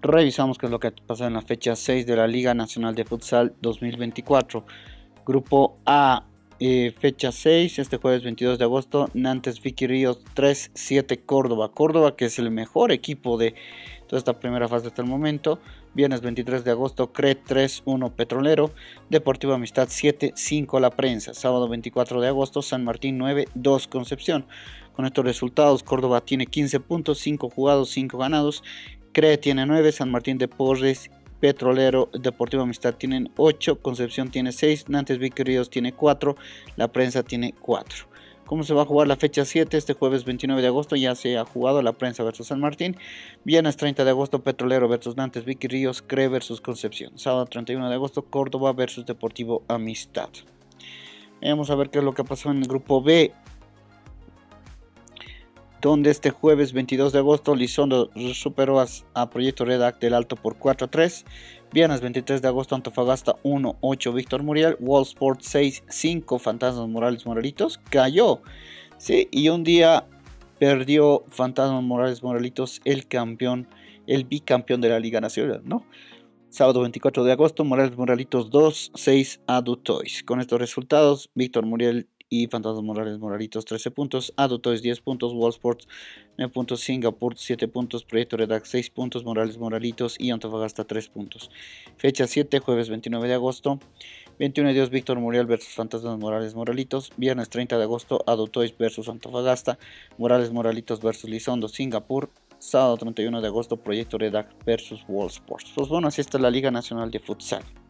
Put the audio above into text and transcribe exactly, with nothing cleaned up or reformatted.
Revisamos qué es lo que ha pasado en la fecha seis de la Liga Nacional de Futsal dos mil veinticuatro. Grupo A, eh, fecha seis, este jueves veintidós de agosto, Nantes Vicky Ríos tres siete Córdoba. Córdoba, que es el mejor equipo de toda esta primera fase hasta el momento. Viernes veintitrés de agosto, C R E tres uno Petrolero, Deportivo Amistad siete cinco La Prensa. Sábado veinticuatro de agosto, San Martín nueve dos Concepción. Con estos resultados, Córdoba tiene quince puntos, cinco jugados, cinco ganados. C R E tiene nueve, San Martín de Porres, Petrolero, Deportivo Amistad tienen ocho, Concepción tiene seis, Nantes Vicky Ríos tiene cuatro, La Prensa tiene cuatro. ¿Cómo se va a jugar la fecha siete? Este jueves veintinueve de agosto ya se ha jugado La Prensa versus San Martín. Viernes treinta de agosto, Petrolero versus Nantes Vicky Ríos, C R E versus Concepción. Sábado treinta y uno de agosto, Córdoba versus Deportivo Amistad. Vamos a ver qué es lo que pasó en el grupo B, donde este jueves veintidós de agosto Lizondo superó a, a Proyecto Redac del Alto por cuatro a tres. Viernes veintitrés de agosto, Antofagasta uno ocho Víctor Muriel. Wallsport seis cinco Fantasmas Morales Moralitos. Cayó, sí, y un día perdió Fantasmas Morales Moralitos, el campeón, el bicampeón de la Liga Nacional, ¿no? Sábado veinticuatro de agosto, Morales Moralitos dos seis a Dutois. Con estos resultados, Víctor Muriel y Fantasmas Morales Moralitos trece puntos, Adutois diez puntos, Wallsports nueve puntos, Singapur siete puntos, Proyecto Redac seis puntos, Morales Moralitos y Antofagasta tres puntos. Fecha siete, jueves veintinueve de agosto, veintiuno de Dios, Víctor Muriel versus Fantasmas Morales Moralitos. Viernes treinta de agosto, Adutois versus Antofagasta, Morales Moralitos versus Lizondo, Singapur. Sábado treinta y uno de agosto, Proyecto Redac versus Wallsports. Pues bueno, así está la Liga Nacional de Futsal.